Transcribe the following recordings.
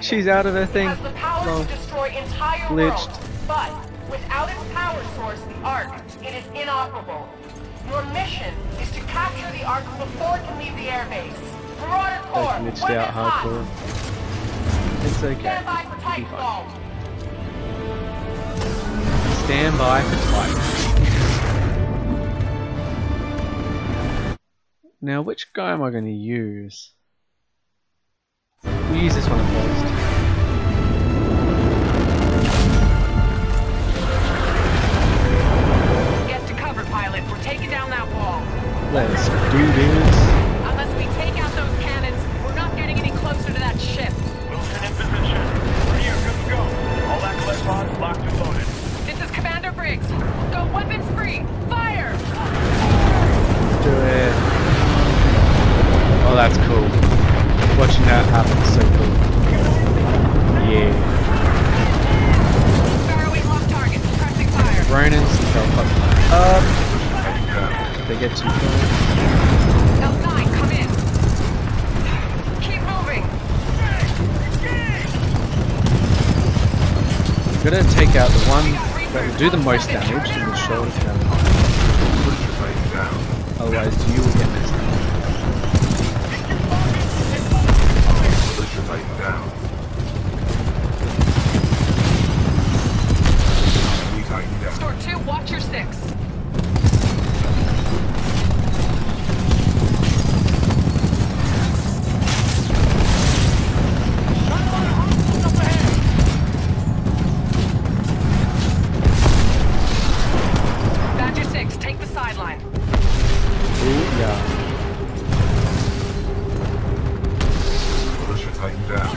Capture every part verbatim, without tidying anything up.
she's out of her thing. It has the power Well, to destroy entire glitched. worlds, but without its power source, the Ark, it is inoperable. Your mission is to capture the Ark before it can leave the airbase. Marauder They Corps, glitched weapons out hot. hardcore. It's okay. Stand by for It'll be Titanfall. fine. Stand by for Titanfall. Now, which guy am I going to use? We'll use this one first. Get to cover, pilot. We're taking down that wall. Let's do this. Unless we take out those cannons, we're not getting any closer to that ship. Wilson in position. We're here, good to go. All that clip pods locked and loaded. This is Commander Briggs. Go weapons free. Fire! Do it. Oh, that's cool. Watching that happen is so cool. Yeah. Faraway lock target. Pressing fire. Ronan's they'll fuck up. If they get too close. L nine, come in. Keep moving. I'm gonna take out the one that will do the most damage in the shoulder cannon. Otherwise, you will get messed up. Store two, watch your six. Badger six, take the sideline. Ooh, yeah. Militia tighten down.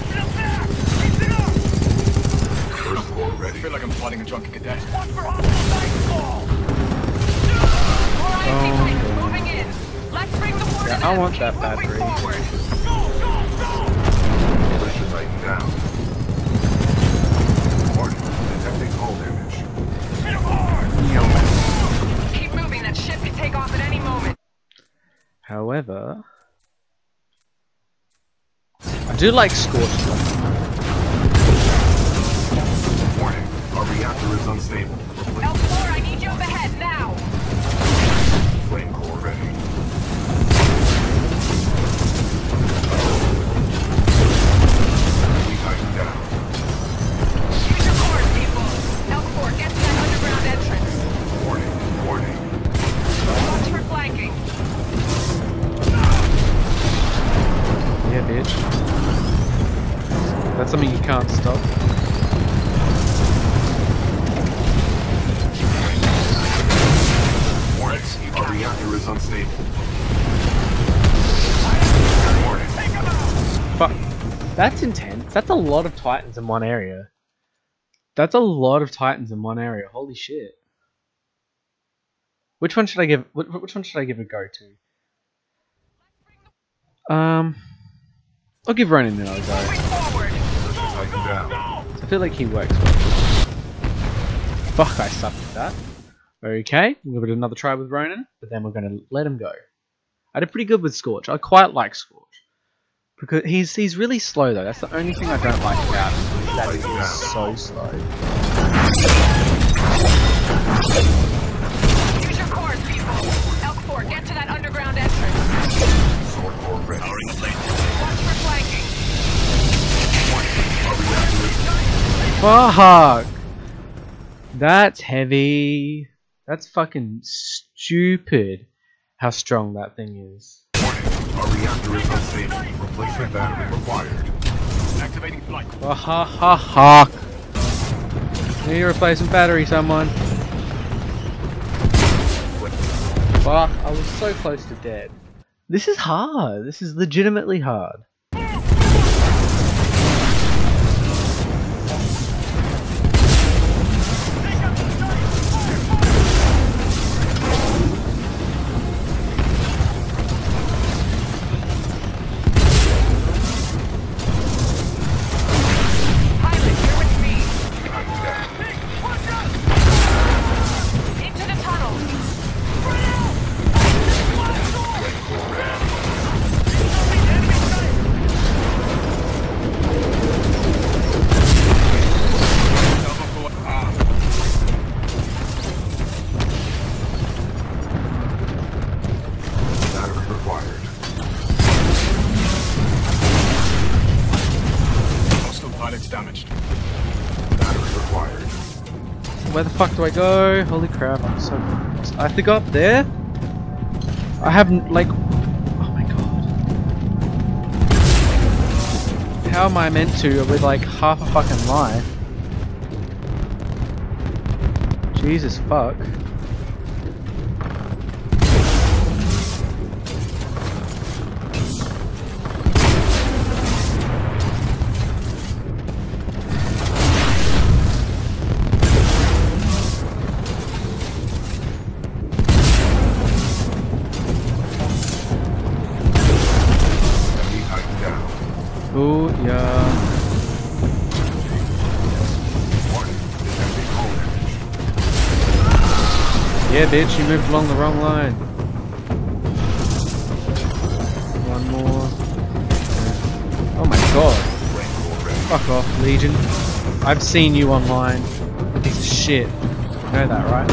First floor I ready. feel like I'm fighting a drunken cadet. All right, team Titan, moving in. Let's bring the war Yeah, to I them. want Keep that moving battery. forward. Militia tighten down. Warning, detecting hull damage. Keep moving. That ship can take off at any moment. However, I do like Scorch. Warning, our reactor is unstable. L four, I need you up ahead now. Flame core ready. We tighten down. Use your cores, people. L four, get to that underground entrance. Warning, warning. Watch for flanking. Yeah, bitch. That's something you can't stop. Warning, our reactor is unstable. Warning. Fuck. That's intense. That's a lot of Titans in one area. That's a lot of Titans in one area. Holy shit. Which one should I give? Which, which one should I give a go to? Um, I'll give Ronan another go. Moving forward. Tighten down. I feel like he works well. Fuck, I suck at that. Okay, we'll give it another try with Ronan, but then we're going to let him go. I did pretty good with Scorch. I quite like Scorch. Because he's he's really slow though. That's the only thing I don't like about him. Is that he is so slow. Use your cores, people. L four, get to that underground entrance. Sword core ready. Powering the plane. Watch for flanking. Our reactor is Fuck! That's heavy. That's fucking stupid how strong that thing is. Our reactor is unstable. Replacement battery required. Activating flight. Oh, ha ha ha! Need a replacement battery, someone. Fuck, I was so close to dead. This is hard. This is legitimately hard. Pilot, you're with me. Into the tunnel. battery required. Where the fuck do I go? Holy crap, I'm so confused. I have to go up there? I haven't, like... Oh my god. How am I meant to with like half a fucking life? Jesus fuck. Oh, yeah. Yeah, bitch, you moved along the wrong line. One more. Oh my god. Fuck off, Legion. I've seen you online. Piece of shit. You know that, right?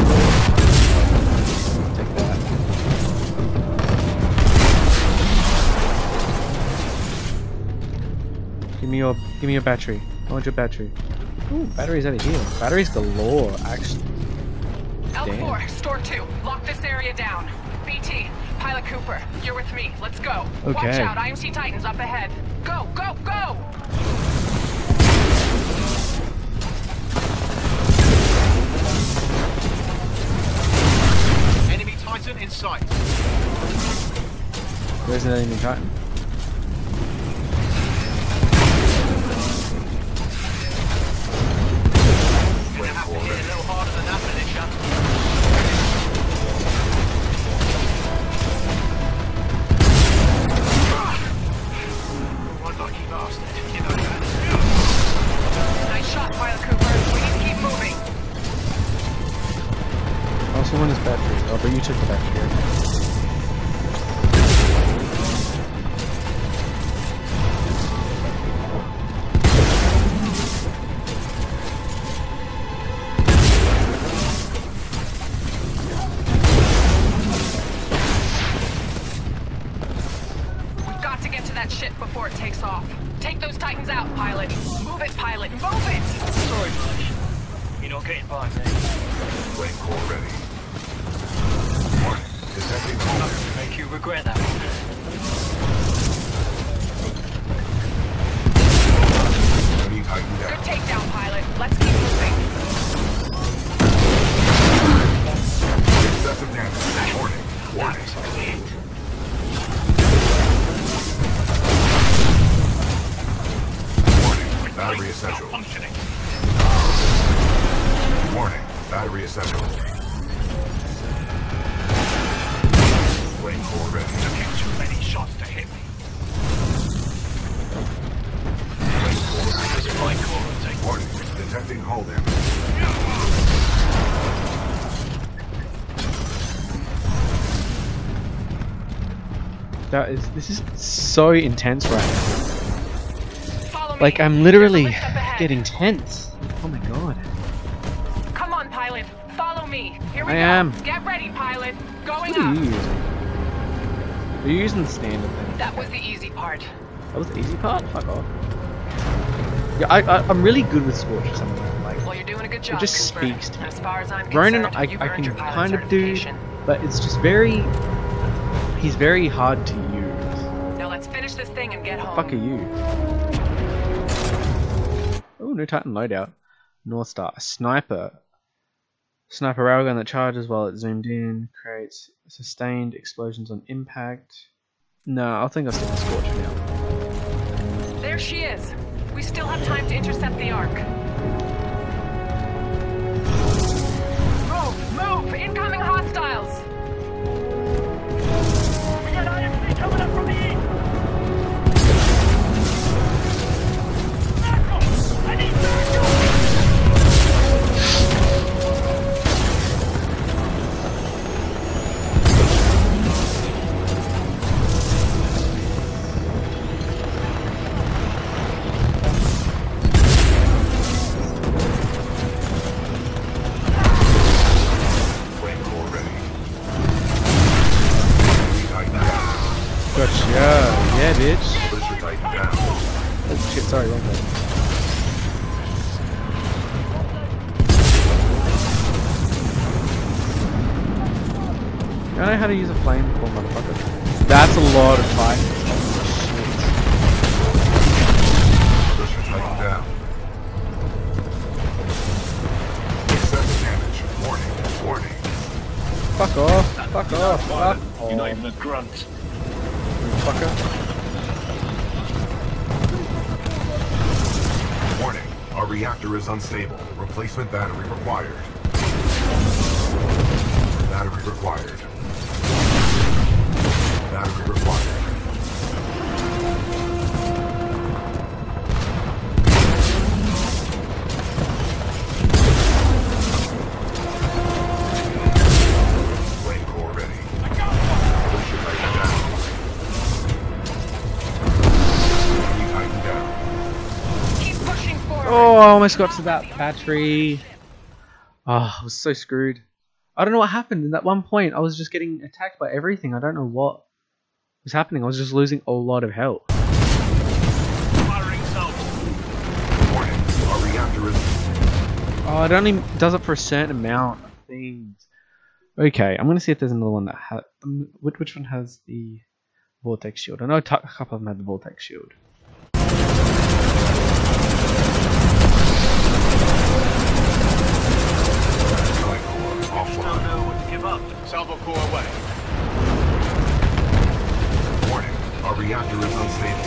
Take that. Give me your, give me your battery. I want your battery. Ooh, batteries over here. Batteries galore, actually. L four, store two. Lock this area down. B T, Pilot Cooper, you're with me. Let's go. Okay. Watch out, I M C Titans up ahead. Go, go, go! Enemy Titan in sight. Where's the enemy Titan? Gonna have to hit a little harder than that, Militia. One lucky bastard, you know that. Nice shot, Pilot Cooper. We need to keep moving. Also want his battery. Oh, but you took the battery. We've got to get to that ship before it takes off. Take those Titans out, Pilot. Move it, Pilot. Move it! Sorry, buddy. You're not getting by me. Flame core ready. Warning, detecting Not hole. to make you regret that. Enemy Titan Good down. takedown, Pilot. Let's keep moving. Excessive damage. Warning. Warning. Warning. Battery essential. Functioning. Warning. Battery essential. Flame core ready. Took too many shots to hit me. Flame core ready. This flight core will take Warning. Detecting hull damage. That is, this is so intense right now. Follow me. Like, I'm There's a literally lift up ahead. getting tense. Oh my god. Come on, Pilot. Follow me. Here we I go. am. Get ready, Pilot. Going What are up. you using? Are you using the standard thing? That was the easy part. That was the easy part? Fuck off. Yeah, I, I, I'm really good with Scorch for some reason. Like, Well, you're doing a good job, just Cooper. speaks to me. As far as I'm Ronan, concerned, I, you've I earned can your pilot kind of do, certification. but it's just very... He's very hard to use. Now let's finish this thing and get home. Fuck are you? Oh, new Titan loadout. North Star. Sniper. Sniper railgun that charges while it's zoomed in. Creates sustained explosions on impact. No, I think I'll stick with Scorch for now. There she is. We still have time to intercept the Ark. Move! Move! Incoming hostiles! We got I M C coming up from the east! Backup! I need backup! I know how to use a flamethrower, motherfucker. That's a lot of Titans. Push Titan down. Excessive damage. Warning. Warning. Fuck off. Fuck off. Fuck You're not off. even a grunt. Fucker. Warning. Our reactor is unstable. Replacement battery required. Battery required. Battery required. Flame core ready. Push your Titan down. Enemy Titan down. Keep pushing forward. Oh, I almost got to that battery. Oh, I was so screwed. I don't know what happened. In that one point, I was just getting attacked by everything. I don't know what was happening. I was just losing a lot of health. Firing zone. Warning. Our reactor is... Oh, it only does it for a certain amount of things. Okay, I'm going to see if there's another one that has... Um, which, which one has the vortex shield? I know a couple of them have the vortex shield. Don't know what to give up. Salvo core away. Warning. Our reactor is unstable.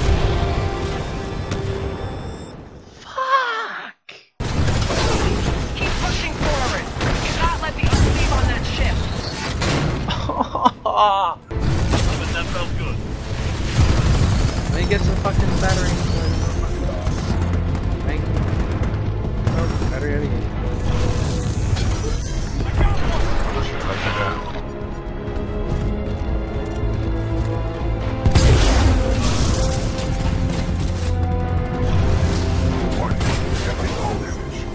Fuck! Keep pushing forward. You cannot let the Earth leave on that ship. But that felt good. Let me get some fucking battery. Thank you. Oh, battery out of here. Push your Titan down. Warning. Detecting hull damage.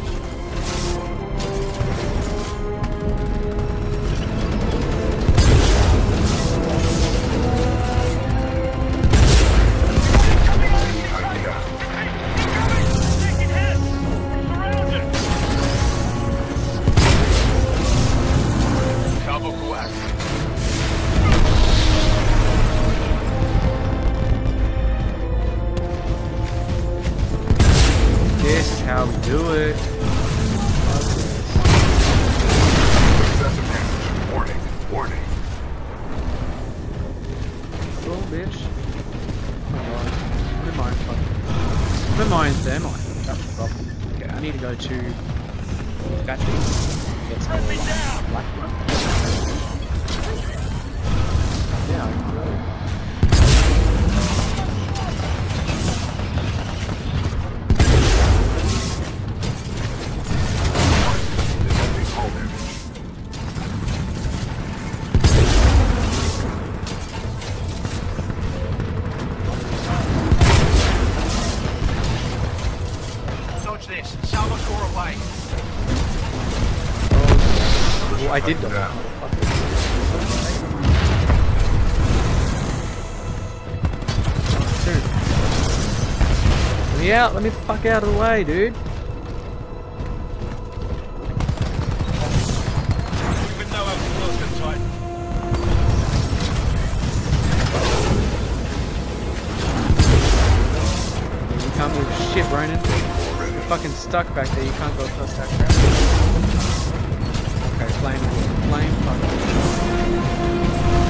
Titan down. Taking hits. Surrounded. Salvo core active. This is how we do it. Excessive damage. Warning. Warning. Cool, bitch. Oh my god. Never mind, fuck. Never mind, they're mine. That's the problem. Okay, I need to go to the factory. Get some Me down. black one. Yeah, I can go. Detecting hull damage. Dodge this. Salvo core away. Well, I did die. Dude. Let me out, let me the fuck out of the way, dude. Even though I'm close to Titan. You can't move shit, Ronan. You're fucking stuck back there, you can't go across that crap. Okay, flame, flame, fuck.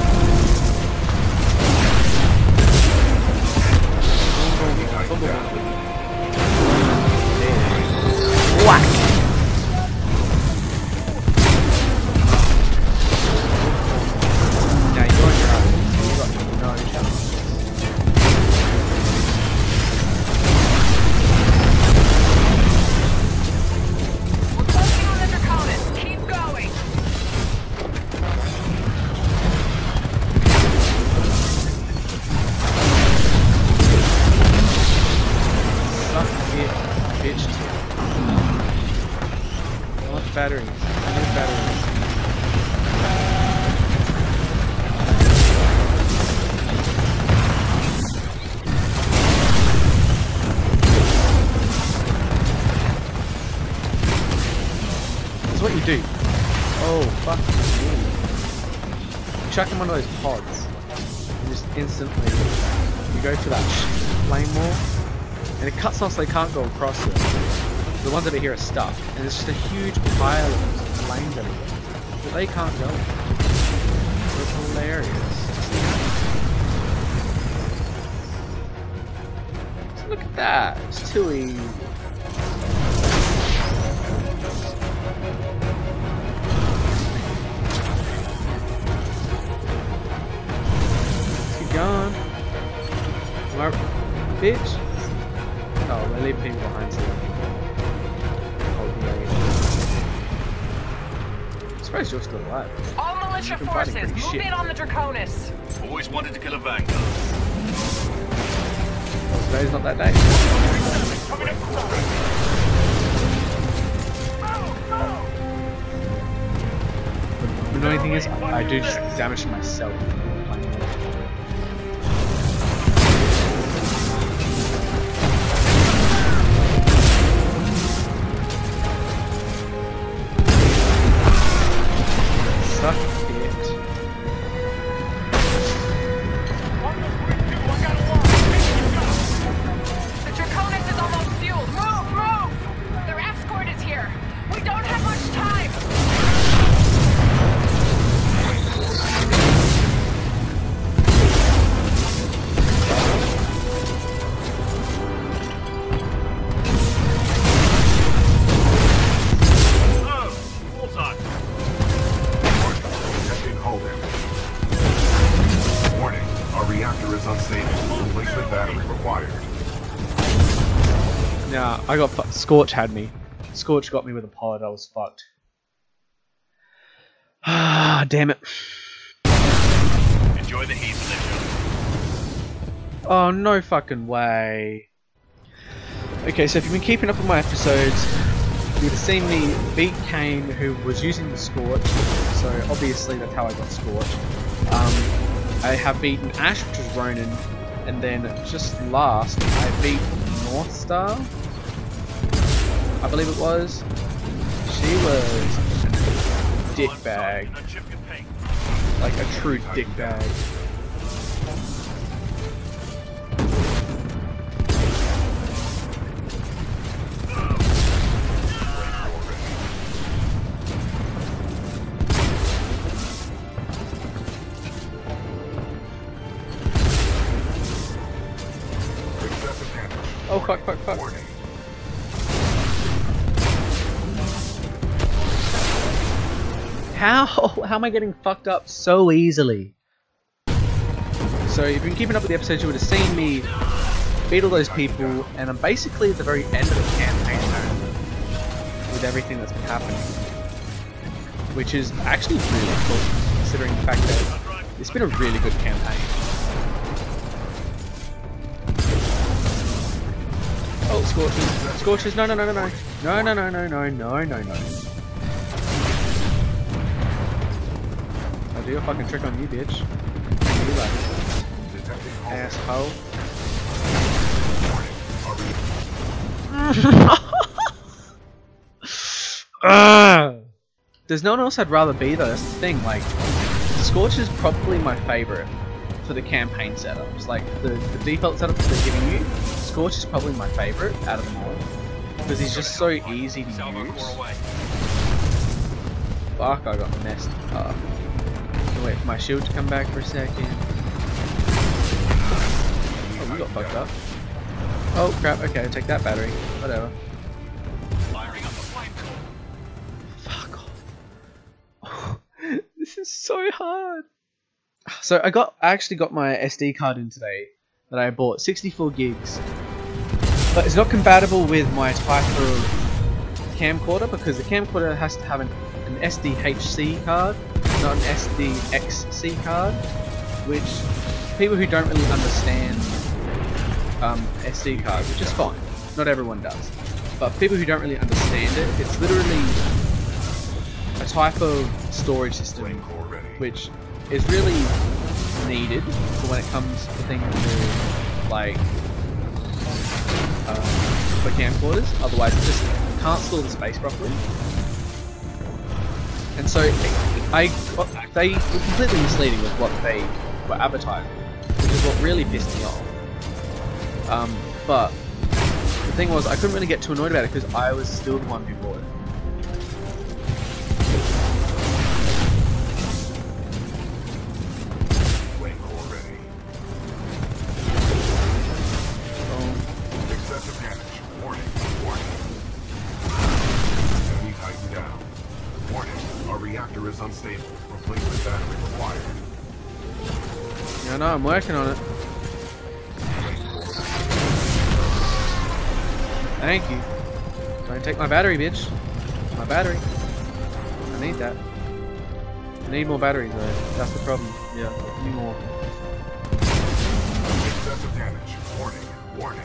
Boom, boom, boom, boom, boom. There. Whack! Now you're on your own. You got no chance. We're closing on under Comet. Keep going. Suck it, bitch. I want batteries. I need batteries. That's what you do. Oh, fuck me. chuck him one of those pods, and just instantly you go for that flame wall, and it cuts off so they can't go across it. The ones over here are stuck, and it's just a huge pile of flames everywhere, but they can't go. It's hilarious. So look at that, it's too easy. Gone. My bitch. Oh, we're leaving people behind so oh, yeah. I'm surprised you're still alive. All militia forces, move shit. in on the Draconis. Always wanted to kill a Vanguard. Well, today's not that day. The annoying thing is, I do just damage to myself. Suck it. The Draconis is almost fueled. Move, move! Their escort is here. We don't have much time. Nah, I got fu Scorch had me. Scorch got me with a pod. I was fucked. Ah, damn it. Enjoy the heat, militia. Oh, no fucking way. Okay, so if you've been keeping up with my episodes, you would have seen me beat Kane, who was using the Scorch. So obviously that's how I got Scorch. Um, I have beaten Ash, which was Ronin, and then just last, I beat North Star, I believe it was. She was a dick bag, like a true dick bag. Oh fuck, fuck, fuck. How? How am I getting fucked up so easily? So if you've been keeping up with the episodes, you would have seen me beat all those people, and I'm basically at the very end of the campaign now, with everything that's been happening. Which is actually really cool, considering the fact that it's been a really good campaign. Oh, Scorches. Scorches, no, no, no, no, no. No, no, no, no, no, no, no, no. I'll do a fucking trick on you, bitch. You like asshole. uh, There's no one else I'd rather be though, that's the thing. Like, Scorch is probably my favourite for the campaign setups. Like, the, the default setups they're giving you, Scorch is probably my favourite out of them all. Because he's just so easy to use. Fuck, I got messed up. Wait for my shield to come back for a second. Oh, we got fucked up. Oh crap, okay, take that battery. Whatever. Fuck off. This is so hard. So I got I actually got my S D card in today that I bought, sixty-four gigs. But it's not compatible with my type of camcorder because the camcorder has to have an, an S D H C card, not an S D X C card, which people who don't really understand um, S D cards, which is fine, not everyone does, but people who don't really understand it, it's literally a type of storage system which is really needed for when it comes to things like uh, for camcorders, otherwise it just can't store the space properly. And so it, it I they were completely misleading with what they were advertising, which is what really pissed me off. Um, but the thing was, I couldn't really get too annoyed about it because I was still the one who bought it. Flame core ready. Oh, Excessive damage. Warning. Warning. Enemy Titan down. Warning. Our reactor is unstable. Replacement battery required. yeah, no, I'm working on it. Thank you. Don't take my battery, bitch. My battery. I need that. I need more batteries, though. That's the problem. Yeah, give me more. Excessive damage. Warning. Warning.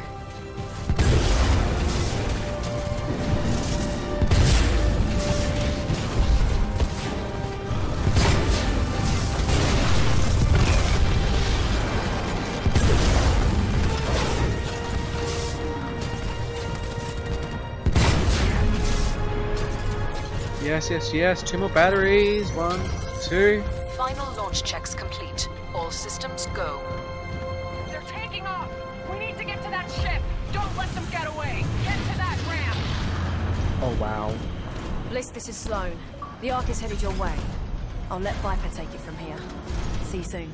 Yes, yes, yes. Two more batteries. One, two. Final launch checks complete. All systems go. They're taking off. We need to get to that ship. Don't let them get away. Get to that ramp. Oh, wow. Bliss, this is Sloan. The Ark is headed your way. I'll let Viper take it from here. See you soon.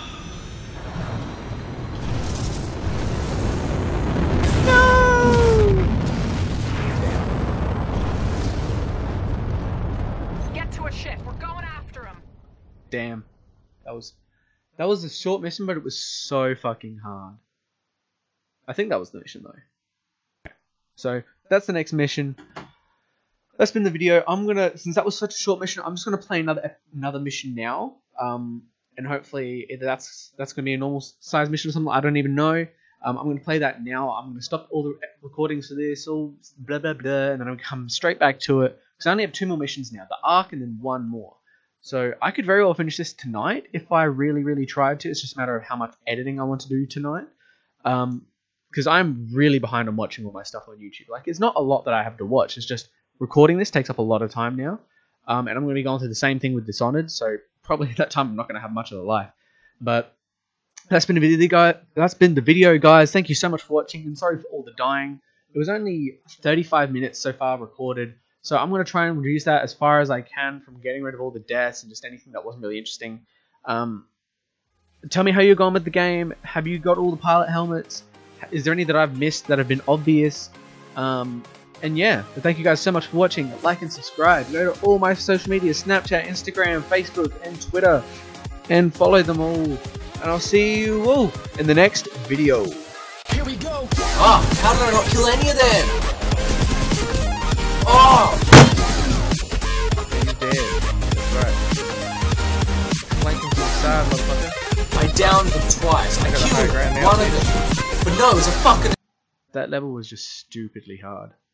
Get to a ship. We're going after him. Damn. That was that was a short mission, but it was so fucking hard. I think that was the mission though. So that's the next mission. That's been the video. I'm gonna, since that was such a short mission, I'm just gonna play another ep- another mission now. Um, and hopefully either that's that's gonna be a normal size mission or something. I don't even know. Um, I'm gonna play that now. I'm gonna stop all the recordings for this, all blah blah blah, and then I'm gonna come straight back to it because I only have two more missions now: the Ark and then one more. So I could very well finish this tonight if I really, really tried to. It's just a matter of how much editing I want to do tonight. Um, because I'm really behind on watching all my stuff on YouTube. Like, it's not a lot that I have to watch. It's just recording this takes up a lot of time now. Um, and I'm going to be going through the same thing with Dishonored. So probably at that time I'm not going to have much of a life. But that's been the video, guys. That's been the video, guys. Thank you so much for watching. And sorry for all the dying. It was only thirty-five minutes so far recorded. So I'm going to try and reduce that as far as I can from getting rid of all the deaths and just anything that wasn't really interesting. Um, tell me how you're going with the game. Have you got all the pilot helmets? Is there any that I've missed that have been obvious? Um, and yeah, so thank you guys so much for watching. Like and subscribe. Go to all my social media, Snapchat, Instagram, Facebook, and Twitter. And follow them all. And I'll see you all in the next video. Here we go. Ah, how did I not kill any of them? Oh! He's dead. That's right. Flanking to the side, motherfucker. I downed them twice. I, I killed one of them. But no, it was a fucking... That level was just stupidly hard.